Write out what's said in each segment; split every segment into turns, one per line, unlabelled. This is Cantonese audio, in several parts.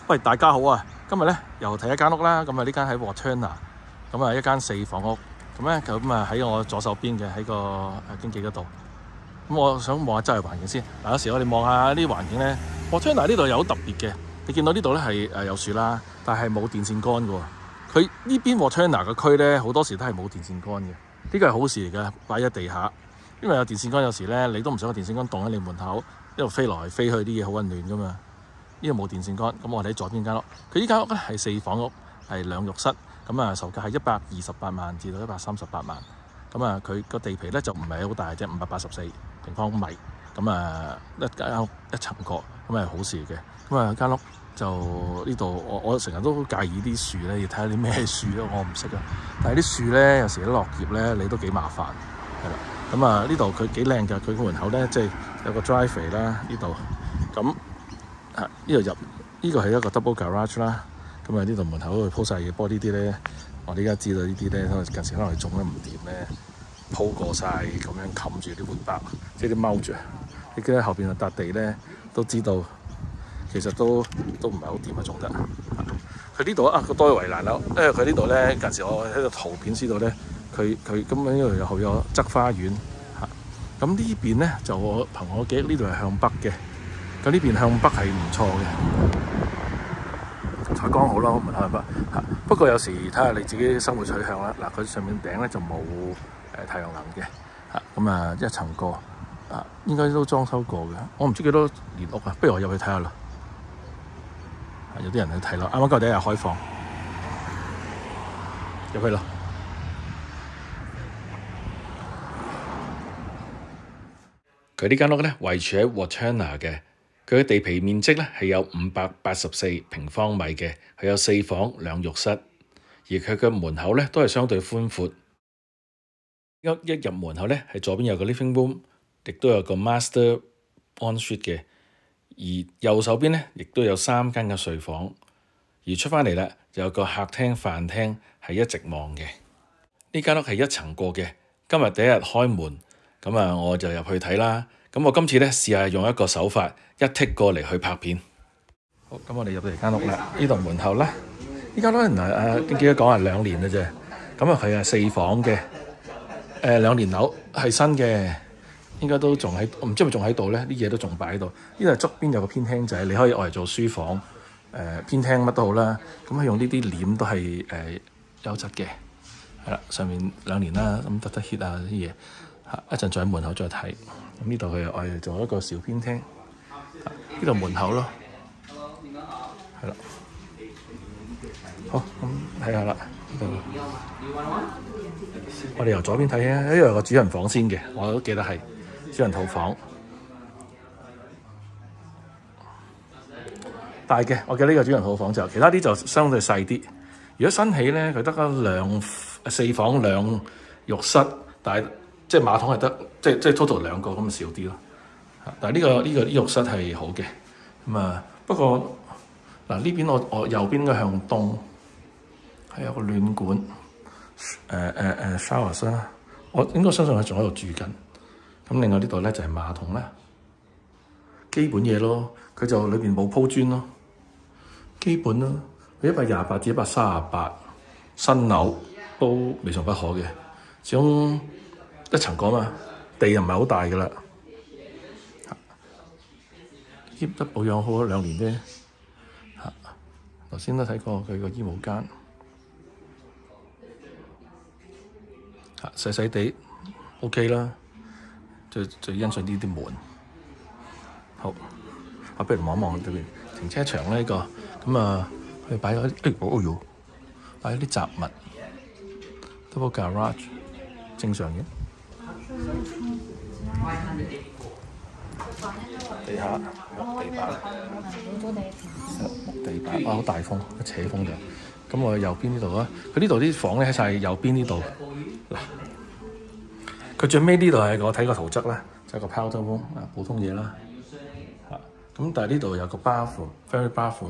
喂，大家好啊！今日咧又睇一間屋啦，咁啊呢間喺 Waturna， 咁啊一間4房屋，咁咧咁啊喺我左手邊嘅喺個經紀嗰度。咁我想望下周圍環境先。嗱，有時我哋望下呢啲環境咧 ，Waturna 呢度又好特別嘅。你見到呢度咧係有樹啦，但係冇電線杆嘅喎。佢呢邊 Waturna 嘅區咧好多時都係冇電線杆嘅，呢個係好事嚟嘅，擺喺地下。因為有電線杆，有時咧你都唔想個電線杆棟喺你門口，一路飛來飛去，啲嘢好混亂噶嘛。呢度冇電線杆，咁我哋喺左邊間屋。佢呢間屋咧係4房屋，係2浴室，咁啊售價係128萬至到138萬。咁啊佢個地皮咧就唔係好大啫，584平方米。咁啊一間屋一層過，咁係好事嘅。咁啊間屋就呢度，我成日都好介意啲樹咧，要睇下啲咩樹咯，我唔識啊。但係啲樹咧有時啲落葉咧，你都幾麻煩，係啦。咁啊呢度佢幾靚㗎，佢個門口咧即係有個 driveway 啦，呢度咁。呢度入呢個係一個 double garage 啦，咁啊呢度門口去鋪晒嘢，不過呢啲咧，我哋而家知道呢啲咧，近時可能種得唔掂咧，鋪過晒咁樣冚住啲活白，即係啲貓住。你記得後邊個笪地咧，都知道其實都唔係好掂啊種得。佢呢度啊個多圍欄啦，因為佢呢度咧近時我喺個圖片知道咧，佢咁樣呢度又好有側花園嚇。咁呢邊咧就我憑我記憶呢度係向北嘅。咁呢邊向北係唔錯嘅，採光好咯，門口向北嚇。不過有時睇下你自己生活取向啦。嗱，佢上面頂咧就冇太陽能嘅嚇。咁啊一層過啊，應該都裝修過嘅。我唔知幾多年屋啊，不如我入去睇下啦。有啲人去睇咯，啱啱今日第一日開放，入去咯。佢呢間屋咧位處喺 Waturna 嘅。佢嘅地皮面積咧係有584平方米嘅，佢有4房2浴室，而佢嘅門口咧都係相對寬闊。一入門口咧係左邊有個 living room， 亦都有個 master ensuite 嘅，而右手邊咧亦都有3間嘅睡房，而出返嚟啦就有個客廳飯廳係一直望嘅。呢間屋係1層過嘅，今日第一日開門，咁啊我就入去睇啦。咁我今次咧試下用一個手法一剔過嚟去拍片。好，咁我哋入到嚟間屋啦。呢度門口咧，呢間屋原來經紀講係2年嘅啫。咁啊佢係4房嘅，2年樓係新嘅，應該都仲喺，我唔知係咪仲喺度咧？啲嘢都仲擺喺度。呢度側邊有個偏廳仔，你可以愛嚟做書房、偏廳乜都好啦。咁佢用呢啲簾都係優質嘅，係啦。上面2年啦，咁得 hit 啊啲嘢。一陣再喺門口再睇。咁呢度佢我哋做一個小偏廳，呢度門口咯，係啦。好，咁睇下啦。我哋由左邊睇啊，呢度有個主人房先嘅，我都記得係主人套房。大嘅，我記得呢個主人套房就，其他啲就相對細啲。如果新起咧，佢得4房2浴室，但係即係馬桶係得，即係 total 2個咁少啲咯。但係呢個浴室係好嘅。咁啊，不過嗱呢邊我右邊應該向東，係有個暖管showers 啦。我應該相信佢仲喺度住緊。咁另外呢度咧就係馬桶啦，基本嘢咯。佢就裏邊冇鋪磚咯，基本咯。佢128至138，新樓都未嘗不可嘅。始終1層過嘛，地又唔係好大噶啦，keep 得保養好咗2年啫。頭先都睇過佢個衣帽間，細細地 OK 啦。最欣賞呢啲門。好，我不如望一望對面停車場呢個，咁啊佢擺咗擺咗啲雜物 double garage 正常嘅。地下木地板，木地板好大風，一扯風就。咁我右邊呢度啊，佢呢度啲房咧喺晒右邊呢度。嗱，佢最尾呢度係我睇個圖則啦，就係個 powder room 普通嘢啦。咁但係呢度有個 bathroom，very bathroom。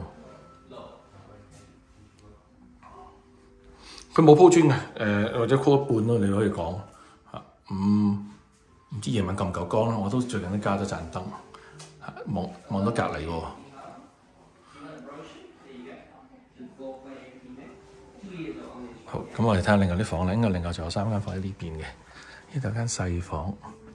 佢冇鋪磚嘅，或者鋪一半咯，你可以講嚇。唔知夜晚夠唔夠光啦，我都最近都加咗盞燈，望到隔離喎。 好，咁我哋睇下另外啲房咧，應該另外仲有3間房喺呢邊嘅。呢度有間細房。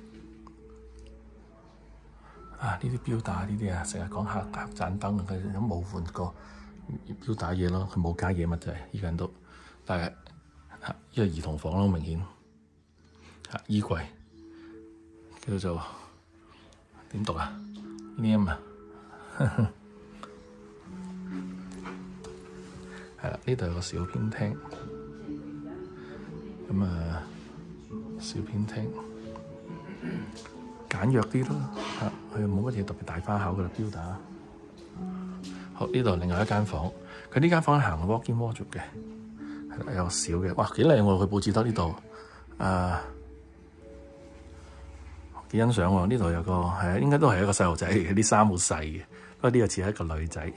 啊！呢啲標打呢啲啊，成日講黑盞燈，佢都冇換過標打嘢咯，佢冇加嘢乜滯，依個人都。但係呢個兒童房咯，好明顯。衣櫃叫做點讀啊？呢啲啊，係啦，呢度有個小偏廳。咁啊，小偏廳。簡約啲咯，佢冇乜嘢特別大花巧噶啦，標打。好，呢度另外一間房，佢呢間房行 walk-in wardrobe 嘅，係啦，有個小嘅，哇幾靚喎！佢佈置得呢度，幾欣賞喎。呢度有個係啊，應該都係一個細路仔嚟嘅，啲衫好細嘅，不過呢個似係一個女仔。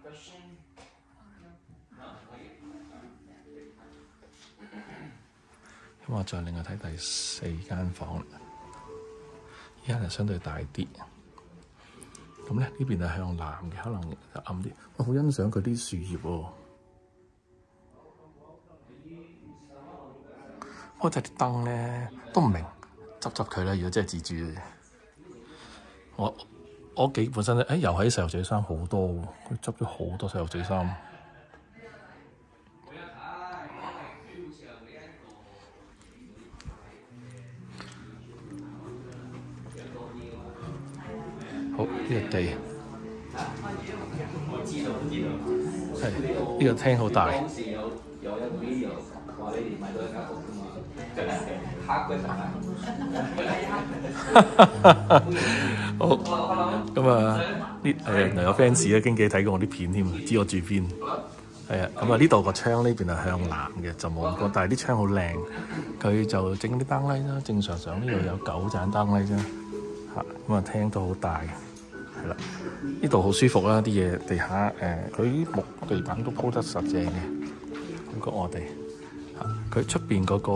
咁我再另外睇第4間房。依間係相對大啲，咁咧呢邊係向南嘅，可能就暗啲。我好欣賞佢啲樹葉喎，不過就啲燈咧都唔明，執佢啦。如果真係自住嘅，我屋企本身咧，又喺細路仔衫好多喎，佢執咗好多細路仔衫。好，呢個地係呢個廳好大。好咁啊！原來有 fans 咧，經紀睇過我啲片添，知我住邊。係啊，咁啊呢度個窗呢邊係向南嘅，就冇咁光，但係啲窗好靚。佢就整啲燈禮啦，正常呢度有9盞燈禮啫。咁啊廳都好大。係啦，呢度好舒服啦，啲嘢地下佢啲木地板都鋪得實正嘅，感覺我哋佢出邊嗰個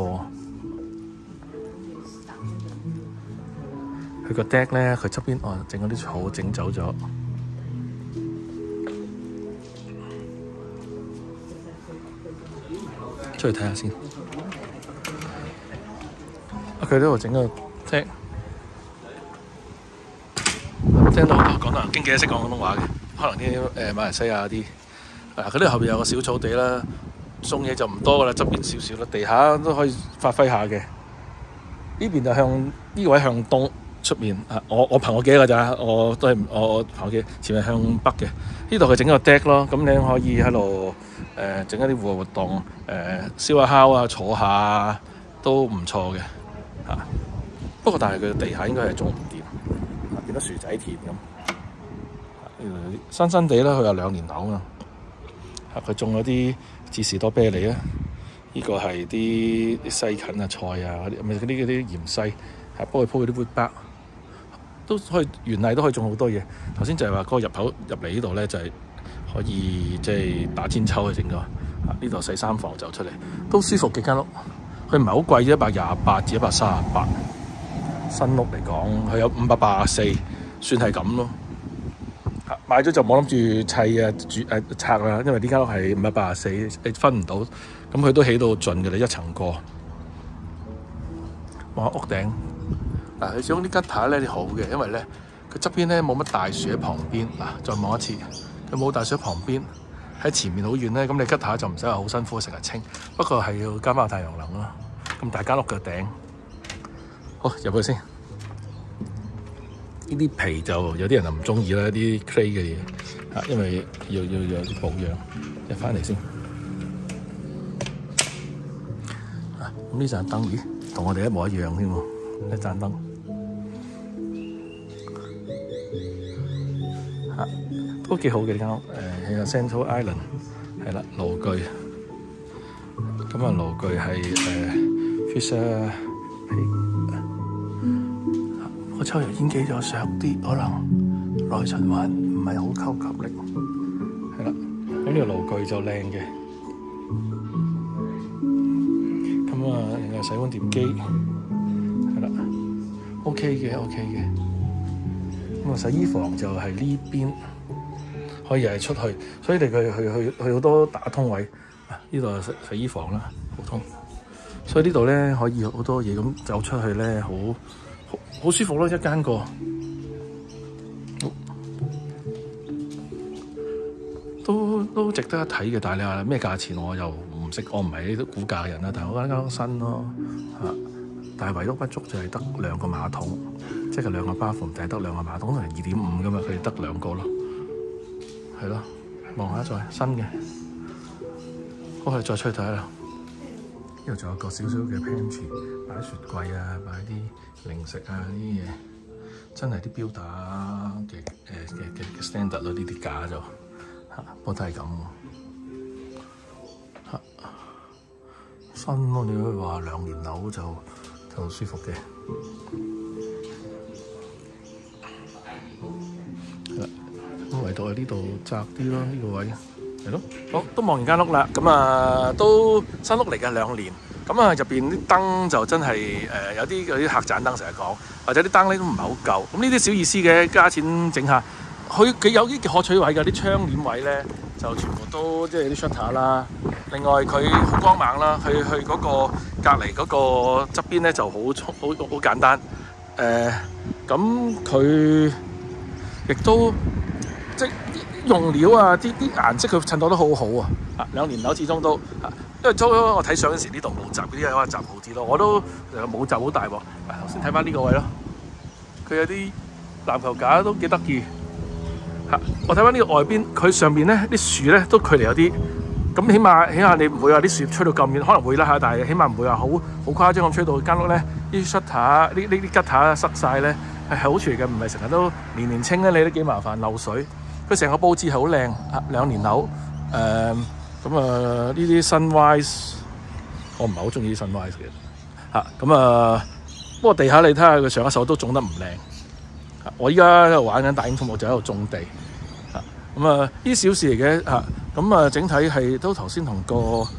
佢個 deck 咧，佢側邊整嗰啲草整走咗，出去睇下先。佢呢度整個 deck。聽到好多講經紀都識講廣東話嘅，可能啲馬來西亞啲，佢呢後邊有個小草地啦，種嘢就唔多噶啦，側邊少少啦，地下都可以發揮下嘅。呢邊就向呢個位向東出面，我憑我記㗎咋，我都係我憑我記，前面向北嘅。呢度佢整個 deck 咯，咁你可以喺度整一啲戶外活動，燒下烤啊，坐下都唔錯嘅嚇。不過但係佢地下應該係種唔掂。見到薯仔田咁，新地啦，佢有2年樓啊。佢種咗啲芝士多啤梨啊，呢個係啲西芹啊、菜啊嗰啲，咪嗰啲芫茜，幫佢鋪嗰啲 wood back，都可以園藝都可以種好多嘢。頭先就係話嗰個入口入嚟呢度咧，就係可以即係打千秋去整個。呢度洗衫房就出嚟，都舒服嘅間屋。佢唔係好貴啫，128至138。新屋嚟講，佢有584，算係咁咯。買咗就冇諗住砌啊、拆啦，因為呢間屋係584，你分唔到。咁佢都起到盡嘅啦，一層過。望下屋頂，佢始終啲吉塔咧好嘅，因為咧佢側邊咧冇乜大樹喺旁邊。再望一次，佢冇大樹喺旁邊，喺前面好遠咧，咁你吉塔就唔使話好辛苦成日清。不過係要加翻太陽能咯。咁大間屋嘅頂。好，入去先。呢啲皮就有啲人就唔中意啦，啲 clay 嘅嘢，因為要有啲保養。入翻嚟先。咁呢盞燈，咦，同我哋一模一樣添喎，一盞燈。都幾好嘅呢間屋。係 Central Island， 係啦，爐具。咁爐具係Fisher。個抽油煙機就削啲，可能內循環唔係好吸力。係啦，咁呢個爐具就靚嘅。咁另外洗碗碟機係啦 ，OK 嘅。咁洗衣房就係呢邊， 可以係出去，所以你去好多打通位。呢度係洗衣房啦，好通，所以呢度咧可以好多嘢咁走出去咧，好舒服咯，一間個。都值得一睇嘅，但係你話咩價錢我又唔識，我唔係啲估價人啦。但係我間新咯嚇，但係唯獨不足就係得2個馬桶，即係2個bathroom，但係得2個馬桶，可能2.5㗎嘛，佢哋得2個咯，係咯。望下再新嘅，我哋再出去睇下啦。呢度仲有個少少嘅 pantry， 擺雪櫃啊，擺啲零食啊啲嘢，真係啲標打嘅 standard 咯，呢啲架就。不過都係咁喎，新咯，你可以話2年樓就舒服嘅。咁唯獨喺呢度窄啲咯，呢個位係咯。好，都望完間屋啦，咁都新屋嚟嘅2年，咁入邊啲燈就真係有啲客棧燈成日講，或者啲燈咧都唔係好夠，咁呢啲小意思嘅，加錢整下。佢有啲可取位嘅，啲窗簾位咧就全部都即係啲 shutter 啦。另外佢好光猛啦，去嗰個隔離嗰個側邊咧就好簡單。咁佢亦都即係用料啊，啲顏色佢襯到得好好啊！2年樓始終都因為初我睇相嗰時呢度冇閘，嗰啲可能閘好啲咯。我都冇閘好大喎。頭先睇翻呢個位咯，佢有啲籃球架都幾得意。我睇翻呢個外邊，佢上邊咧啲樹咧都距離有啲，咁起碼你唔會話啲樹吹到咁遠，可能會啦嚇，但係起碼唔會話好誇張咁吹到間屋咧啲 shutter 呢啲吉塔塞晒咧，係好處嚟嘅，唔係成日都年青咧，你都幾麻煩漏水。佢成個佈置係好靚，2年樓呢啲 sunrise 我唔係好中意啲 sunrise 嘅不過地下你睇下佢上一手都種得唔靚。我依家喺度玩緊大英寵物，就喺度種地呢啲小事嚟嘅整體係都頭先同個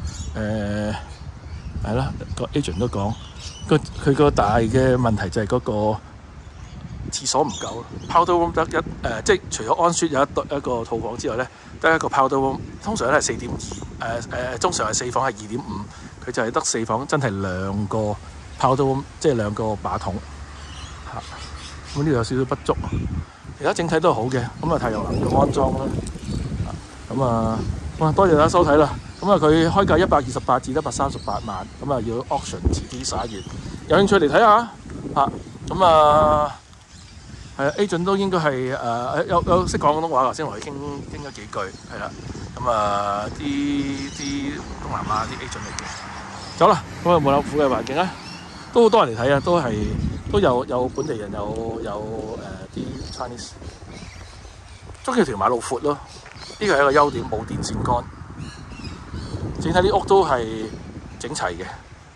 係啦個 agent 都講佢個大嘅問題就係嗰個廁所唔夠 powder room 得即係除咗安舒有一個套房之外咧，得一個 powder room， 通常咧係4.2通常係4房係2.5，佢就係得4房，真係2個 powder room， 即係2個馬桶咁呢度有少少不足，其他整體都係好嘅。太陽能要安裝啦。多謝大家收睇啦。佢開價128至138萬，要 auction 遲啲11月，有興趣嚟睇下。agent 都應該係有識講廣東話，頭先同佢傾咗幾句，係啦。啲東南亞啲 agent 嚟嘅。走啦，門口附嘅環境都好多人嚟睇都有本地人，有啲 Chinese， 中意條馬路闊咯，呢個係一個優點，冇電線桿，整體啲屋都係整齊嘅。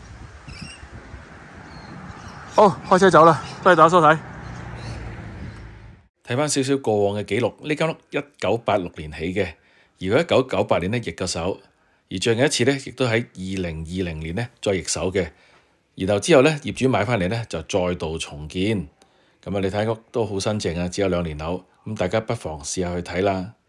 好，開車走啦，多謝大家收睇。睇翻少少過往嘅記錄，呢間屋1986年起嘅，而佢1998年咧易咗手，而最近一次咧亦都喺2020年咧再易手嘅。然後之後咧，業主買翻嚟咧就再度重建，你睇屋都好新淨啊，只有2年樓，大家不妨試下去睇啦。